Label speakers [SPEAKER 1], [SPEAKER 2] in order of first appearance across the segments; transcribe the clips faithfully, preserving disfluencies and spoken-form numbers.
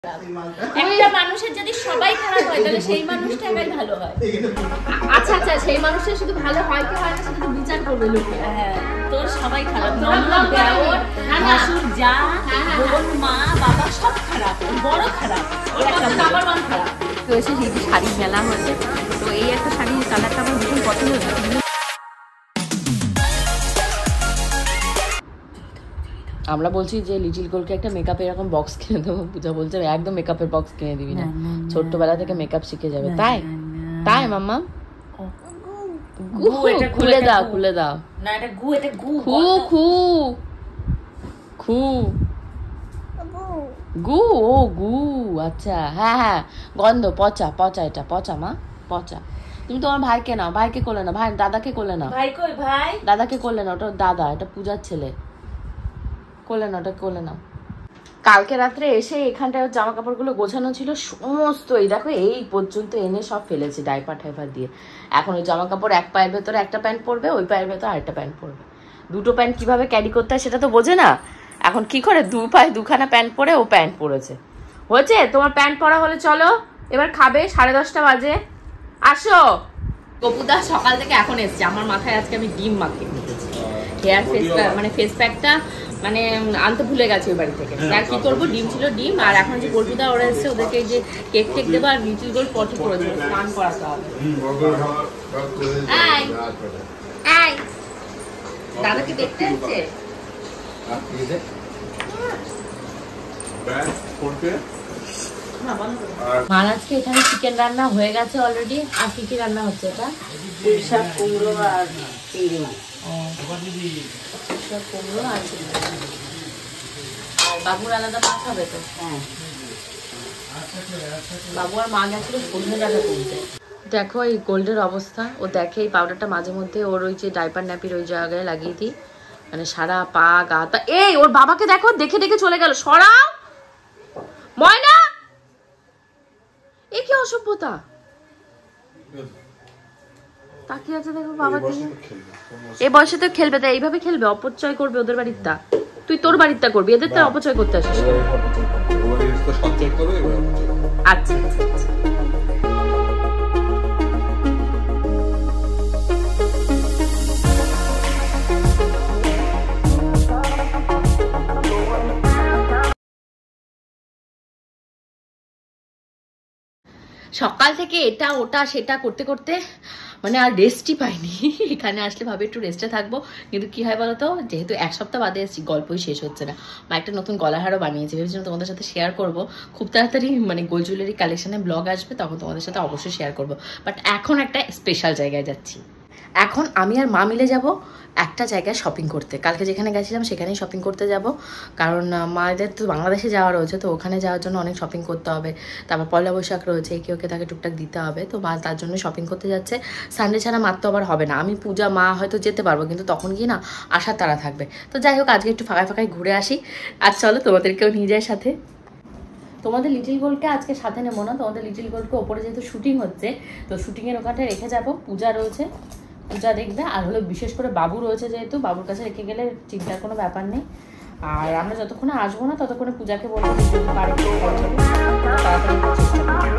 [SPEAKER 1] একটা মানুষের যদি সবাই খারাপ হয় তাহলে সেই মানুষটা একাই ভালো হয়।
[SPEAKER 2] আচ্ছা আচ্ছা সেই মানুষটা শুধু ভালো হয় কি হয় না সেটা তো বিচার করবে লোকে।
[SPEAKER 1] হ্যাঁ তোর সবাই খারাপ, ননদ দেওর শাশুড় যা বোন মা বাবা সব খারাপ, বড় খারাপ, ওর একটা নাম্বার ওয়ান খারাপ।
[SPEAKER 2] তো এসে সেই শাড়ি মেলা হয়েছে, তো এই একটা শাড়ির কালারটা আমার ভীষণ পছন্দ হয়েছে।
[SPEAKER 3] আমরা বলছি যে লিটিল গোলকে একটা মেকআপের এরকম বক্স কিনে দেবো, পূজা বলছে একদম মেকআপের বক্স কিনে দিবি না, ছোট্টবেলা থেকে মেকআপ শিখে যাবে। তাই তাই মাম্মা খুলে দাও খুলে দাও
[SPEAKER 1] না, এটা গু, এটা গু
[SPEAKER 3] খু খু খু গু ও গু আচ্ছা হ্যাঁ হ্যাঁ গন্ধ পচা পচা এটা পচা মা পচা। তুমি তোমার ভাইকে নাও, ভাইকে কোলে নাও, ভাই দাদাকে কোলে নাও।
[SPEAKER 1] ভাই কই ভাই?
[SPEAKER 3] দাদাকে কোলে নাও, ওটা দাদা, এটা পূজার ছেলে, কোলে নাও ওটা কোলে নাও। কালকে রাত্রে এসে এখানটায় জামা কাপড় গুলো গোছানো ছিল সমস্ত, এই দেখো এই পর্যন্ত এনে সব ফেলেছে ডাইপার টাইপার দিয়ে। এখন ওই জামা কাপড় এক পায়ের ভেতরে একটা প্যান্ট পরবে, ওই পায়ের ভেতরে আরেকটা প্যান্ট পরবে। দুটো প্যান্ট কিভাবে ক্যারি করতে হয় সেটা তো বোঝে না, এখন কি করে দু পায়ে দুখানা প্যান্ট পরে ও প্যান্ট পরেছে। হয়েছে তোমার প্যান্ট পরা হলে চলো এবার খাবে, সাড়ে দশটা বাজে আসো। গপুদা সকাল থেকে এখন এসছে, আমার মাথায় আজকে আমি ডিম মাখিয়ে দিতেছি। হেয়ার ফেস মানে ফেস প্যাকটা মানে আনতে ভুলে গেছে ওই বাড়ি থেকে, আর কি করবো ডিম ছিল ডিম, আর এখন যে গল্পুদা ওরা এসছে ওদেরকে যে কেক টেক দেবো আর লিটিল গোল পটি করে দেবো, স্নান করাতে হবে। দাদাকে দেখতে আসছে মহারাজকে। এখানে চিকেন রান্না হয়ে গেছে অলরেডি। আর কি কি রান্না হচ্ছে? এটা পুঁই শাক কুমড়ো আর চিংড়ি মাছ। কুমড়ো আর চিংড়ি মাছ। আর বাবুর আলাদা মাছ হবে তো? হ্যাঁ বাবু আর মা গেছিল সন্ধ্যে জায়গা তুলতে। দেখো এই গোল্ডের অবস্থা, ও দেখে এই পাউডারটা মাঝে মধ্যে ওর ওই যে ডাইপার ন্যাপির ওই জায়গায় লাগিয়ে দিই, মানে সারা পা গা তা। এই ওর বাবাকে দেখো দেখে দেখে চলে গেল, সরাও ময়না, এ কি অসভ্যতা। তাকিয়ে আছে দেখো বাবার দিকে, এ বয়সে তো খেলবে, তাই এইভাবে খেলবে, অপচয় করবে ওদের বাড়িরটা। তুই তোর বাড়িরটা করবি, এদের তো অপচয় করতে আসিস। আচ্ছা সকাল থেকে এটা ওটা সেটা করতে করতে মানে আর রেস্টই পাইনি। এখানে আসলে ভাবে একটু রেস্টে থাকবো, কিন্তু কি হয় বলতো, যেহেতু এক সপ্তাহ বাদে এসেছি গল্পই শেষ হচ্ছে না। মা একটা নতুন গলার হারও বানিয়েছি, ভেবেছিলাম তোমাদের সাথে শেয়ার করবো খুব তাড়াতাড়ি, মানে গোল্ড জুয়েলারি কালেকশনে ব্লগ আসবে তখন তোমাদের সাথে অবশ্যই শেয়ার করবো। বাট এখন একটা স্পেশাল জায়গায় যাচ্ছি। এখন আমি আর মা মিলে যাব একটা জায়গায় শপিং করতে। কালকে যেখানে গেছিলাম সেখানেই শপিং করতে যাব, কারণ মায়েদের তো বাংলাদেশে যাওয়া রয়েছে, তো ওখানে যাওয়ার জন্য অনেক শপিং করতে হবে। তারপর পয়লা বৈশাখ রয়েছে, কেউ কে তাকে টুকটাক দিতে হবে, তো মা তার জন্য শপিং করতে যাচ্ছে। সানডে ছাড়া মার তো আবার হবে না, আমি পূজা মা হয়তো যেতে পারবো, কিন্তু তখন গিয়ে না আসার তাড়া থাকবে। তো যাই হোক আজকে একটু ফাঁকায় ফাঁকায় ঘুরে আসি, আর চলো তোমাদেরকেও নিয়ে যায় সাথে। তোমাদের লিটিল গোল্ডকে আজকে সাথে নেবো না, তোমাদের লিটিল গোল্ডকে ওপরে যেহেতু শুটিং হচ্ছে, তো শুটিংয়ের ওখানটায় রেখে যাব। পূজা রয়েছে, পূজা দেখবে, আর হলো বিশেষ করে বাবু রয়েছে, যেহেতু বাবুর কাছে রেখে গেলে চিন্তার কোনো ব্যাপার নেই। আর আমরা যতক্ষণে আসবো না ততক্ষণে পূজাকে বলবো যদি পারে তাড়াতাড়ি চেষ্টা করবো।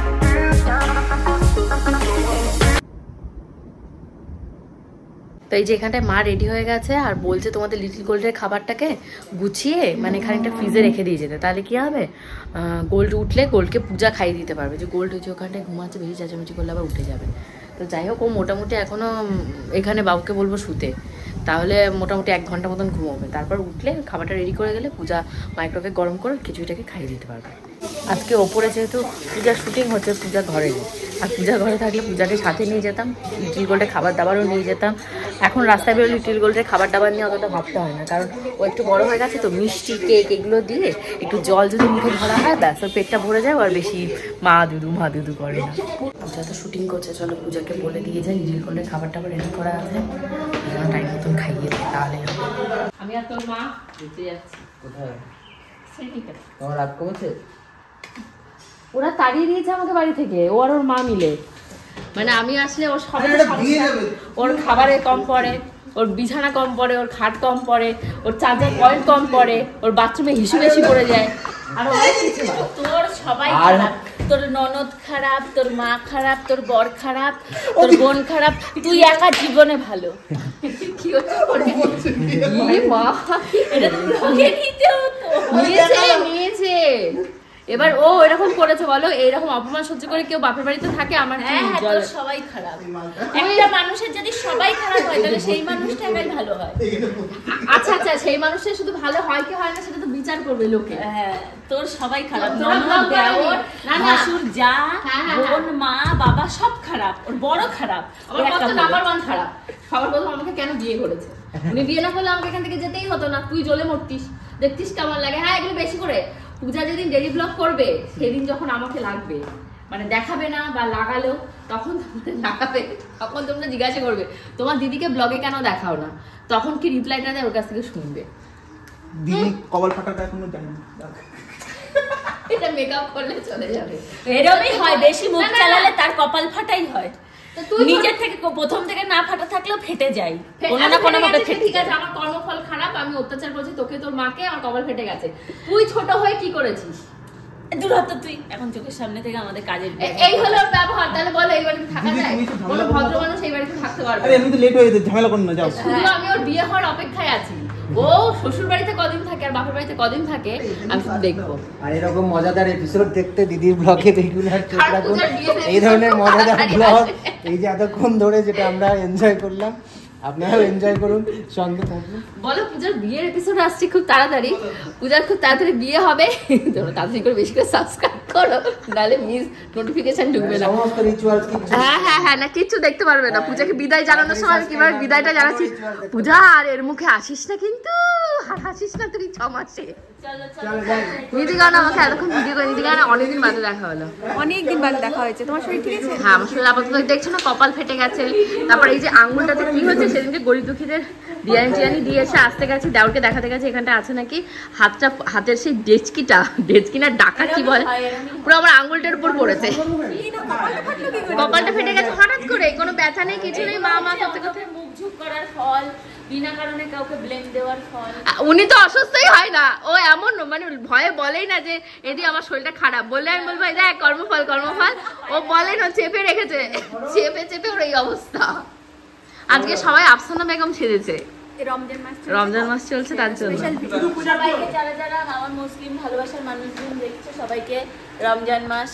[SPEAKER 3] তো এই যে এখানটায় মা রেডি হয়ে গেছে আর বলছে তোমাদের লিটিল গোল্ডের খাবারটাকে গুছিয়ে মানে খানিকটা ফ্রিজে রেখে দিয়ে যেতে, তাহলে কি হবে গোল্ড উঠলে গোল্ডকে পূজা খাইয়ে দিতে পারবে। যে গোল্ড হচ্ছে ওখানটায় ঘুমাচ্ছে, বেশি চেঁচামেচি করলে আবার উঠে যাবে। তো যাই হোক ও মোটামুটি এখনও এখানে বাবুকে বলবো শুতে, তাহলে মোটামুটি এক ঘন্টা মতন ঘুমোবে, তারপর উঠলে খাবারটা রেডি করে গেলে পূজা মাইক্রোওয়েভে গরম করে খিচুড়িটাকে খাইয়ে দিতে পারবে। আজকে ওপরে যেহেতু পূজার শুটিং হচ্ছে, পূজা ঘরে নেই, আর পূজা ঘরে থাকলে পূজাকে সাথে নিয়ে যেতাম, লিটিল গোল্ডের খাবার দাবারও নিয়ে যেতাম। এখন রাস্তায় বেরোলে লিটিল গোল্ডের খাবার দাবার নিয়ে অতটা ভাবতে হয় না, কারণ ও একটু বড় হয়ে গেছে, তো মিষ্টি কেক এগুলো দিয়ে একটু জল যদি মুখে ধরা হয় ব্যাস ওর পেটটা ভরে যায়, আর বেশি মা দুদু মা দুদু করে না। পূজা তো শুটিং করছে, চলো পূজাকে বলে দিয়ে যায় লিটিল গোল্ডের খাবার টাবার রেডি করা আছে, টাইম মতন খাইয়ে দেয় তাহলে। আমি আর তোর মা যেতে যাচ্ছি। কোথায়? তোমার রাত কমেছে? ওরা তাড়িয়ে দিয়েছে আমাকে বাড়ি থেকে, ও আর ওর মা মিলে। মানে আমি আসলে ওর সবাই ওর খাবারে কম পড়ে, ওর বিছানা কম পড়ে, ওর খাট কম পড়ে, ওর চার্জার পয়েন্ট কম পড়ে, ওর বাথরুমে হিসু বেশি পড়ে যায়। আর তোর সবাই খারাপ, তোর ননদ খারাপ, তোর মা খারাপ, তোর বর খারাপ, তোর বোন খারাপ, তুই একা জীবনে ভালো। কি হচ্ছে মা, এটা তোকে নিতে হতো। নিয়েছে নিয়েছে এবার ও এরকম করেছে বলো, এইরকম অপমান সহ্য করে কেউ বাপের বাড়িতে থাকে? আমার সবাই খারাপ। একটা মানুষের যদি সবাই খারাপ হয় তাহলে সেই মানুষটা একাই ভালো হয়। আচ্ছা আচ্ছা, সেই মানুষটা শুধু ভালো হয় কি হয় না সেটা তো বিচার করবে লোকে। হ্যাঁ, তোর সবাই খারাপ, শাশুর যা বোন মা বাবা সব খারাপ, ওর বড় খারাপ, নাম্বার ওয়ান খারাপ। সবার প্রথম আমাকে কেন বিয়ে করেছে? উনি বিয়ে না করলে আমাকে এখান থেকে যেতেই হতো না, তুই জ্বলে মরতিস। দেখতিস কেমন লাগে? হ্যাঁ, এগুলো বেশি করে পূজা যেদিন ডেলি ব্লগ করবে সেদিন যখন আমাকে লাগবে, মানে দেখাবে না বা লাগালেও তখন তোমাদের লাগাবে, তখন তোমরা জিজ্ঞাসা করবে তোমার দিদিকে ব্লগে কেন দেখাও না, তখন কি রিপ্লাইটা দেয় ওর কাছ থেকে শুনবে।
[SPEAKER 4] দিদি কপাল ফাটাটা এখনো জানি না,
[SPEAKER 3] এটা মেকআপ করলে চলে যাবে।
[SPEAKER 1] এরকমই হয়, বেশি মুখ চালালে তার কপাল ফাটাই হয়। নিজের থেকে প্রথম থেকে না ফাটা থাকলেও ফেটে যায় কোনো না কোনো ভাবে।
[SPEAKER 3] ঠিক আছে, আমার কর্মফল খারাপ, আমি অত্যাচার করছি তোকে তোর মাকে, আমার কপাল ফেটে গেছে। তুই ছোট হয়ে কি করেছিস?
[SPEAKER 1] দূর হত তুই, এখন চোখের সামনে থেকে আমাদের কাজের
[SPEAKER 3] এই হলো ব্যবহার। তাহলে বলো এই বাড়িতে থাকা যায়? কোনো ভদ্র মানুষ এই বাড়িতে থাকতে পারবে?
[SPEAKER 4] আরে আমি তো লেট হয়ে যেতে, ঝামেলা করুন না, যাও।
[SPEAKER 3] শুধু আমি ওর বিয়ে হওয়ার অপেক্ষায় আছি। ও শ্বশুর বাড়িতে কদিন থাকে আর বাপের বাড়িতে কদিন থাকে আমি শুধু দেখবো।
[SPEAKER 5] আর এরকম মজাদার এপিসোড দেখতে দিদির ব্লগে রেগুলার চোখ রাখুন। এই ধরনের মজাদার ব্লগ এই যে এতক্ষণ ধরে যেটা আমরা এনজয় করলাম, আপনারাও এনজয় করুন, সঙ্গে থাকুন।
[SPEAKER 3] বলো পূজার বিয়ের এপিসোড আসছে খুব তাড়াতাড়ি, পূজার খুব তাড়াতাড়ি বিয়ে হবে, তোমরা তাড়াতাড়ি করে বেশি করে সাবস্ক্রাইব করো, নাহলে মিস নোটিফিকেশন ঢুকবে না।
[SPEAKER 5] সমস্ত রিচুয়ালস কি
[SPEAKER 3] হ্যাঁ হ্যাঁ হ্যাঁ না কিচ্ছু দেখতে পারবে না। পূজাকে বিদায় জানানোর সময় আমি কিভাবে বিদায়টা জানাচ্ছি, পূজা আর এর মুখে আসিস না কিন্তু, হাসিস না তুই ছ মাসে। নীতিকানা আমাকে এতক্ষণ ভিডিও করে, নীতিকানা অনেকদিন বাদে দেখা হলো,
[SPEAKER 2] অনেকদিন বাদে দেখা হয়েছে। তোমার শরীর ঠিক আছে?
[SPEAKER 3] হ্যাঁ, আমার শরীর আপাতত দেখছো না কপাল ফেটে গেছে। তারপর এই যে আঙুলটাতে কি হচ্ছে, সেদিনকে গরিব দুঃখীদের বিরিয়ানি টিয়ানি দিয়েছে, আসতে গেছি দেওরকে দেখাতে গেছে এখানটা আছে নাকি, হাতটা হাতের সেই ডেচকিটা ডেচকি না ডাকা কি বলে, পুরো আমার আঙুলটার উপর পড়েছে। কপালটা ফেটে গেছে হঠাৎ করে, কোনো ব্যথা নেই কিছু নেই, মা মা করতে করতে।
[SPEAKER 1] মুখ ঝুঁক করার ফল, বিনা কারণে কাউকে ব্লেম দেওয়ার ফল।
[SPEAKER 3] উনি তো অসুস্থই হয় না, ও এমন মানে ভয়ে বলেই না যে এদি আমার শরীরটা খারাপ, বললে আমি বলবো এই দেখ কর্মফল কর্মফল, ও বলে না চেপে রেখেছে, চেপে চেপে ওর এই অবস্থা। আজকে সবাই আফসানা বেগম ছেড়েছে,
[SPEAKER 2] রমজান মাস
[SPEAKER 3] রমজান মাস চলছে তার জন্য।
[SPEAKER 1] সবাইকে যারা যারা আমার মুসলিম ভালোবাসার মানুষজন দেখছে সবাইকে রমজান মাস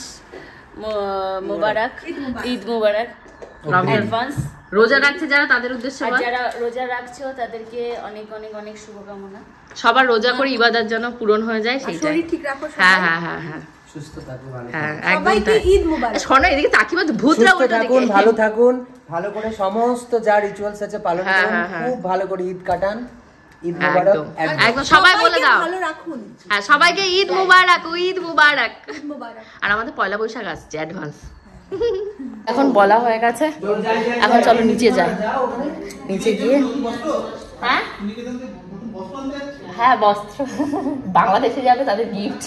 [SPEAKER 1] মোবারক, ঈদ মোবারক অ্যাডভান্স।
[SPEAKER 3] রোজা রাখছে যারা তাদের উদ্দেশ্যে,
[SPEAKER 1] আর যারা রোজা রাখছো তাদেরকে অনেক অনেক অনেক শুভকামনা।
[SPEAKER 3] সবার রোজা করে ইবাদত যেন পূরণ হয়ে যায় সেইটাই।
[SPEAKER 2] শরীর ঠিক রাখো,
[SPEAKER 3] হ্যাঁ হ্যাঁ হ্যাঁ হ্যাঁ
[SPEAKER 5] সুস্থ থাকুন, ভালো
[SPEAKER 3] হ্যাঁ
[SPEAKER 5] থাকুন।
[SPEAKER 3] একদম
[SPEAKER 2] সবাইকে
[SPEAKER 3] তাই।
[SPEAKER 2] ঈদ মুবারক।
[SPEAKER 3] শোনো এদিকে তাকিয়ে ভূতরা
[SPEAKER 5] সুস্থ
[SPEAKER 3] উল্টো
[SPEAKER 5] থাকুন,
[SPEAKER 3] দিকে।
[SPEAKER 5] ভালো থাকুন, ভালো করে সমস্ত যা রিচুয়ালস আছে পালন
[SPEAKER 3] হ্যাঁ,
[SPEAKER 5] করুন,
[SPEAKER 3] হ্যাঁ, হ্যাঁ।
[SPEAKER 5] খুব ভালো করে ঈদ কাটান। ঈদ মোবারক
[SPEAKER 3] একদম একদম সবাই বলে দাও,
[SPEAKER 2] ভালো রাখুন।
[SPEAKER 3] হ্যাঁ সবাইকে ঈদ মুবারক, ঈদ মুবারক।
[SPEAKER 2] ঈদ মুবারক।
[SPEAKER 3] আর আমাদের পয়লা বৈশাখ আসছে অ্যাডভান্স। এখন বলা হয়ে গেছে, এখন চলো নিচে যাই, নিচে গিয়ে হ্যাঁ হ্যাঁ বস্ত্র বাংলাদেশে যাবে তাদের গিফট,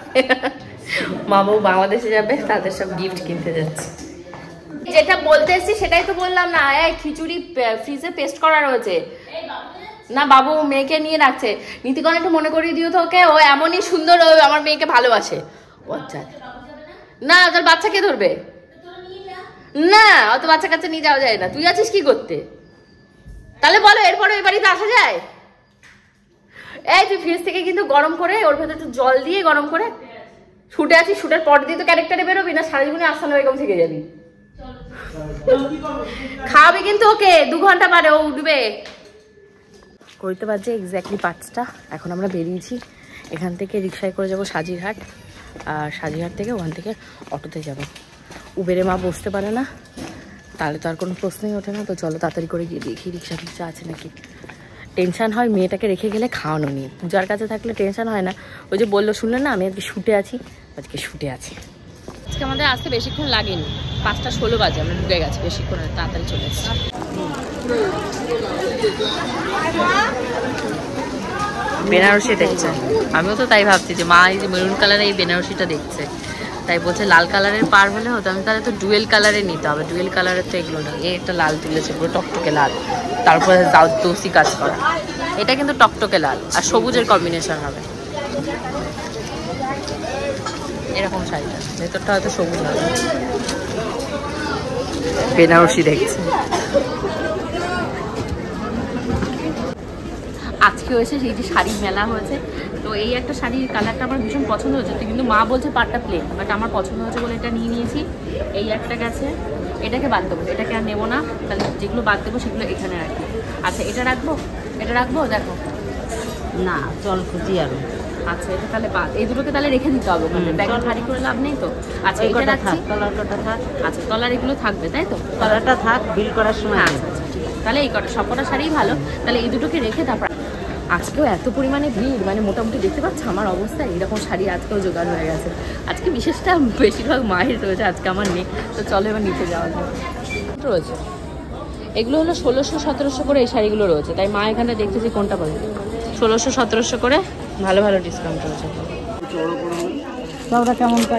[SPEAKER 3] মা বউ বাংলাদেশে যাবে তাদের সব গিফট কিনতে যাচ্ছে। যেটা বলতে এসছি সেটাই তো বললাম না, এই খিচুড়ি ফ্রিজে পেস্ট করা রয়েছে না, বাবু মেয়েকে নিয়ে রাখছে। নীতিকণ একটু মনে করিয়ে দিও তো ওকে, ও এমনই সুন্দর, ও আমার মেয়েকে ভালোবাসে। ও আচ্ছা না, তোর বাচ্চাকে ধরবে না, অত বাচ্চা কাচ্চা নিয়ে যাওয়া যায় না। তুই আছিস কি করতে? তাহলে বলো এরপরে ওই বাড়িতে আসা যায়? এই তুই ফ্রিজ থেকে কিন্তু গরম করে ওর ভেতরে একটু জল দিয়ে গরম করে, শুটে আছিস, শুটের পর দিয়ে তো ক্যারেক্টারে বেরোবি না, সারা জীবনে আফসানা বেগম থেকে যাবি। খাওয়াবি কিন্তু ওকে, দু ঘন্টা পরে ও উঠবে। করতে পারছে এক্স্যাক্টলি পাঁচটা। এখন আমরা বেরিয়েছি, এখান থেকে রিক্সায় করে যাব সাজিরহাট, আর সাজিরহাট থেকে ওখান থেকে অটোতে যাব। উবেরে মা বসতে পারে না, তাহলে তো আর কোনো প্রশ্নই ওঠে না। তো চলো তাড়াতাড়ি করে গিয়ে দেখি রিক্সা টিক্সা আছে নাকি। টেনশান হয় মেয়েটাকে রেখে গেলে খাওয়ানো নিয়ে, পূজার কাছে থাকলে টেনশান হয় না। ওই যে বললো শুনলেন না, আমি আজকে শুটে আছি, আজকে শুটে আছি। আজকে আমাদের আসতে বেশিক্ষণ লাগেনি, পাঁচটা ষোলো বাজে আমরা ঢুকে গেছি, বেশিক্ষণ তাড়াতাড়ি চলে এসেছি। বেনারসি দেখছে, আমিও তো তাই ভাবছি যে মা এই যে মেরুন কালারের এই বেনারসিটা দেখছে। তাই বলছে লাল কালারের পার হলে হতো। আমি তাহলে তো ডুয়েল কালারে নিতে হবে, ডুয়েল কালারের তো এগুলো না। এই একটা লাল তুলেছে পুরো টকটকে লাল, তারপরে দোষি কাজ করা। এটা কিন্তু টকটকে লাল আর সবুজের কম্বিনেশন হবে এরকম শাড়িটা। ভেতরটা হয়তো সবুজ হবে। বেনারসি দেখছি। আজকে হয়েছে সেই যে শাড়ির মেলা হয়েছে, তো এই একটা শাড়ির কালারটা আমার ভীষণ পছন্দ হয়েছে, কিন্তু মা বলছে পাটটা প্লেন, বাট আমার পছন্দ হয়েছে বলে এটা নিয়ে নিয়েছি। এই একটা গেছে, এটাকে বাদ দেবো, এটাকে আর নেবো না। তাহলে যেগুলো বাদ দেবো সেগুলো এখানে রাখবো। আচ্ছা এটা রাখবো, এটা রাখবো, দেখো
[SPEAKER 2] না জল খুঁজি আরো।
[SPEAKER 3] আচ্ছা এটা তাহলে বাদ, এই দুটোকে তাহলে রেখে দিতে হবে, ব্যাগে ভারী করে লাভ নেই তো। আচ্ছা এটা রাখছি,
[SPEAKER 2] তলার কটা থাক।
[SPEAKER 3] আচ্ছা তলার এগুলো থাকবে তাই তো,
[SPEAKER 2] তলাটা থাক বিল করার সময়।
[SPEAKER 3] আচ্ছা আচ্ছা ঠিক আছে, তাহলে এই কটা সব কটা শাড়িই ভালো। তাহলে এই দুটোকে রেখে তারপর আজকেও এত পরিমাণে ভিড়, মানে মোটামুটি দেখতে পাচ্ছ আমার অবস্থা, এইরকম শাড়ি আজকেও জোগাড় হয়ে গেছে। আজকে বিশেষটা বেশিরভাগ মায়ের রয়েছে, আজকে আমার নেই। তো চলো এবার নিচে যাওয়া যায়। রয়েছে এগুলো হলো ষোলোশো সতেরোশো করে এই শাড়িগুলো রয়েছে, তাই মা এখানে দেখতেছি কোনটা পাবে। ষোলোশো সতেরোশো করে ভালো ভালো ডিসকাউন্ট রয়েছে।
[SPEAKER 2] ওটা কেমন পাই?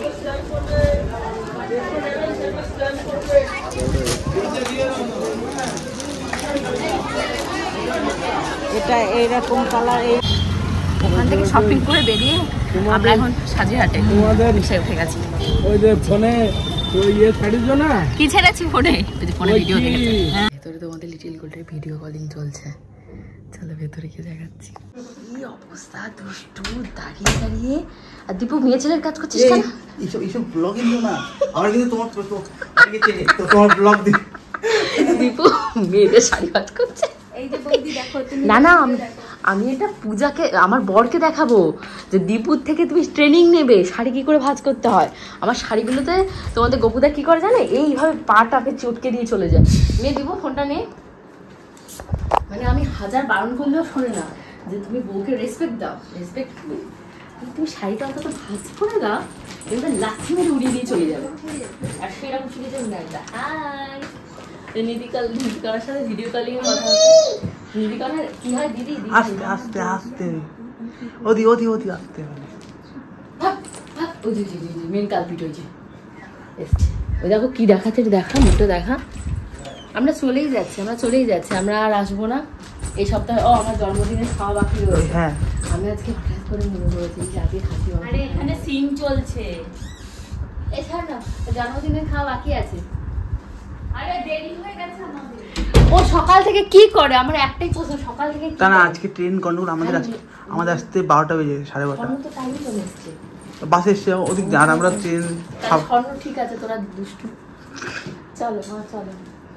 [SPEAKER 2] এটা এইরকম কালার। এই
[SPEAKER 3] ওখান থেকে শপিং করে বেরিয়ে আমরা এখন সাজিরহাটে এসে উঠে গেছি।
[SPEAKER 4] ওই যে ফোনে ইয়ে ছাড়িছো না,
[SPEAKER 3] কি ছেড়েছি ফোনে? ফোনে ভিডিও দেখেছি। ভেতরে তোমাদের লিটিল গোল্ডের ভিডিও কলিং চলছে, চলো ভেতরে গিয়ে দেখাচ্ছি। কি অবস্থা, দুষ্টু দাঁড়িয়ে দাঁড়িয়ে। আর দীপু মেয়ে ছেলের কাজ করছিস কেন?
[SPEAKER 4] এইসব এইসব ব্লগ কিন্তু না, আমার কিন্তু তোমার তোমার ব্লগ দিই।
[SPEAKER 3] দীপু মেয়েদের শাড়ি কাজ করছে।
[SPEAKER 1] এই যে বৌদি দেখো তুমি।
[SPEAKER 3] না না আমি আমি এটা পূজাকে আমার বরকে দেখাবো যে দীপুর থেকে তুমি ট্রেনিং নেবে শাড়ি কি করে ভাঁজ করতে হয়। আমার শাড়িগুলোতে তোমাদের গপুদা কি করে জানে, এইভাবে পাটাকে চটকে দিয়ে চলে যায়। নিয়ে দিব ফোনটা নে, মানে আমি হাজার বারণ করলেও শোনে না যে তুমি বউকে রেসপেক্ট দাও, রেসপেক্ট তুমি শাড়িটা অন্তত ভাঁজ করে দাও, এবার লাথি মেরে উড়িয়ে দিয়ে চলে যাবে। আর সেরকম শুনে যাবে না। হাই নিধিকাল নিধিকার সাথে ভিডিও কলিং এ কথা হচ্ছে। নিধিকার কি হয় দিদি?
[SPEAKER 4] আস্তে আস্তে আস্তে ওদি ওদি ওদি আস্তে।
[SPEAKER 3] ওই যে মেন কালপিট হয়েছে এসছে। ওই দেখো কি দেখাচ্ছে, দেখা মুখটা দেখা। আমরা চলেই যাচ্ছি, আমরা চলেই যাচ্ছি, আমরা আর আসবো না এই সপ্তাহে। ও আমার জন্মদিনের খাওয়া বাকি রয়েছে।
[SPEAKER 4] হ্যাঁ
[SPEAKER 3] আমি আজকে হঠাৎ করে মনে করেছি যে আজকে খাসি মাংস।
[SPEAKER 1] আরে এখানে সিন চলছে।
[SPEAKER 3] এছাড়া না জন্মদিনের খাওয়া বাকি আছে।
[SPEAKER 1] আরে দেরি হয়ে গেছে আমাদের।
[SPEAKER 3] ও সকাল থেকে কি করে আমার একটাই প্রশ্ন, সকাল থেকে
[SPEAKER 4] তা না আজকে ট্রেন গন্ডগোল, আমাদের আজকে আমাদের আসতে বারোটা বেজে সাড়ে বারোটা।
[SPEAKER 3] তো টাইমে চলে এসছে,
[SPEAKER 4] বাসে এসছে ওদিক আর আমরা ট্রেন।
[SPEAKER 3] স্বর্ণ ঠিক আছে, তোরা দুষ্টু। চলো মা চলো।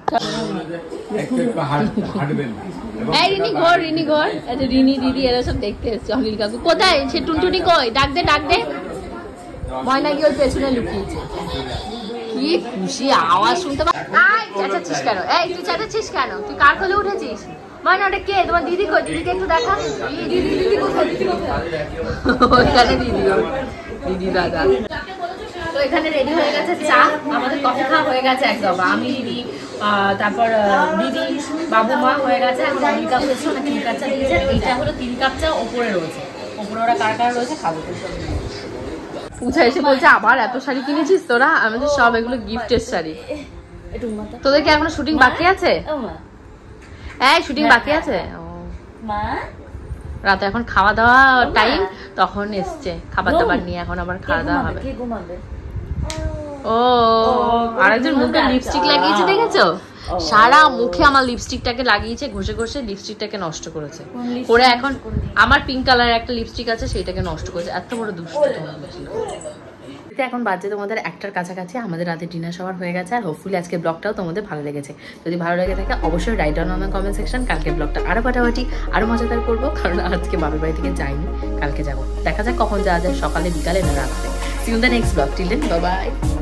[SPEAKER 3] এই রিনি ঘর, রিনি ঘর, আচ্ছা রিনি দিদি এরা সব দেখতে এসছে। অনিল কাকু কোথায়? সে টুনটুনি কই? ডাক দে ডাক দে। ময়না কি ওর পেছনে লুকিয়েছে। কি খুশি আওয়াজ শুনতে পা। আই চেঁচাচ্ছিস কেন? এই তুই চেঁচাচ্ছিস কেন? তুই কার কোলে উঠেছিস? ময়না ওটা কে? তোমার দিদি কই? দিদিকে একটু দেখা। দিদি দিদি কোথায়? দিদি কোথায়? ওইখানে দিদি, দিদি দাদা। তো এখানে রেডি হয়ে গেছে চা, আমাদের কফি খাওয়া হয়ে গেছে একদম। আমি দিদি তারপর দিদি বাবু মা হয়ে গেছে। এখন তিন কাপ হয়েছে, ওরা তিন কাপ চা দিয়েছে। এইটা হলো তিন কাপ চা, ওপরে রয়েছে, ওপরে ওরা কার কার রয়েছে খাবো। পূজা এসে বলছে আবার এত শাড়ি কিনেছিস তোরা? আমাদের সব এগুলো গিফটের শাড়ি। তোদের কি এখনো শুটিং বাকি আছে? এই শুটিং বাকি আছে?
[SPEAKER 1] মা
[SPEAKER 3] রাতে এখন খাওয়া দাওয়া টাইম, তখন এসছে খাবার দাবার নিয়ে, এখন আবার খাওয়া দাওয়া হবে।
[SPEAKER 1] কে ঘুমাবে?
[SPEAKER 3] ও আরেকজন মুখে লিপস্টিক লাগিয়েছে দেখেছো? সারা মুখে আমার লিপস্টিকটাকে লাগিয়েছে, ঘষে ঘষে লিপস্টিকটাকে নষ্ট করেছে। করে এখন আমার পিঙ্ক কালারের একটা লিপস্টিক আছে সেইটাকে নষ্ট করেছে। এত বড় দুষ্ট তোমাদের। এখন বাজে তোমাদের একটার কাছাকাছি, আমাদের রাতে ডিনার সবার হয়ে গেছে। আর হোপফুলি আজকে ব্লগটাও তোমাদের ভালো লেগেছে। যদি ভালো লেগে থাকে অবশ্যই write down on the comment section. কালকে ব্লগটা আরো ফাটাফাটি আরো মজাদার করবো, কারণ আজকে বাবার বাড়ি থেকে যাইনি, কালকে যাবো। দেখা যাক কখন যাওয়া যায়, সকালে বিকালে না রাত্রে। See you in the next blog. Till then bye by.